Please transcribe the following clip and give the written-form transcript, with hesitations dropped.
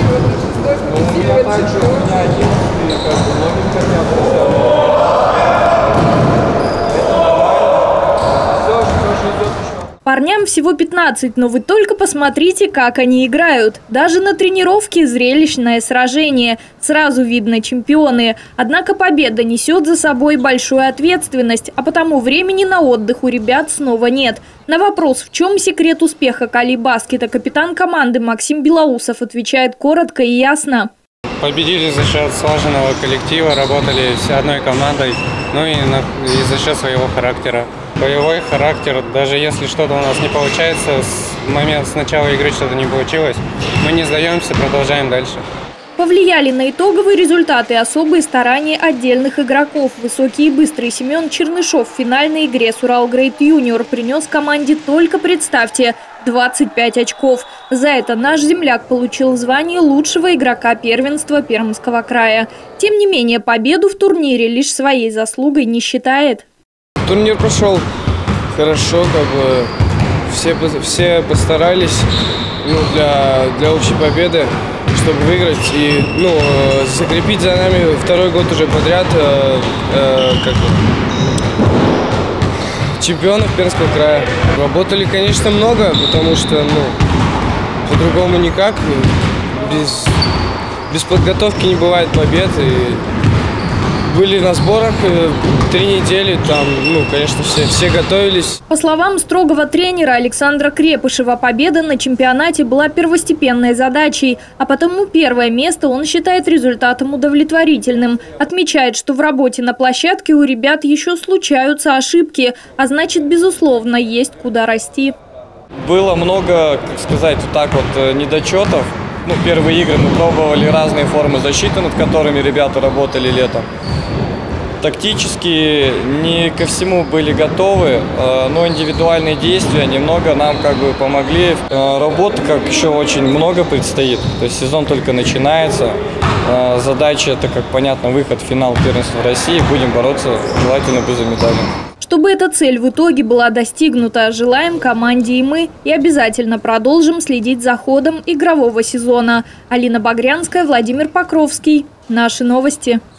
Ну, у меня также, у меня 11, как бы, многим хотят взять. Парням всего 15, но вы только посмотрите, как они играют. Даже на тренировке зрелищное сражение. Сразу видно чемпионы. Однако победа несет за собой большую ответственность, а потому времени на отдых у ребят снова нет. На вопрос, в чем секрет успеха Калибаскета, капитан команды Максим Белоусов отвечает коротко и ясно. Победили за счет слаженного коллектива, работали все одной командой, ну и за счет своего характера. Боевой характер, даже если что-то у нас не получается, с начала игры что-то не получилось, мы не сдаемся, продолжаем дальше. Повлияли на итоговые результаты особые старания отдельных игроков. Высокий и быстрый Семен Чернышов в финальной игре с Уралгрейд Юниор принес команде только, представьте, 25 очков. За это наш земляк получил звание лучшего игрока первенства Пермского края. Тем не менее, победу в турнире лишь своей заслугой не считает. Турнир прошел хорошо, как бы все постарались для общей победы, чтобы выиграть и закрепить за нами второй год уже подряд чемпионов Пермского края. Работали, конечно, много, потому что по-другому никак. Без подготовки не бывает побед. И были на сборах 3 недели, там, конечно, все готовились. По словам строгого тренера Александра Крепышева, победа на чемпионате была первостепенной задачей, а потому первое место он считает результатом удовлетворительным. Отмечает, что в работе на площадке у ребят еще случаются ошибки, а значит, безусловно, есть куда расти. Было много, недочетов. Первые игры мы пробовали разные формы защиты, над которыми ребята работали летом. Тактически не ко всему были готовы, но индивидуальные действия немного нам помогли. Работы еще очень много предстоит, то есть сезон только начинается. Задача это, как понятно, выход в финал первенства России. Будем бороться желательно за медали. Чтобы эта цель в итоге была достигнута, желаем команде и мы, и обязательно продолжим следить за ходом игрового сезона. Алина Багрянская, Владимир Покровский. Наши новости.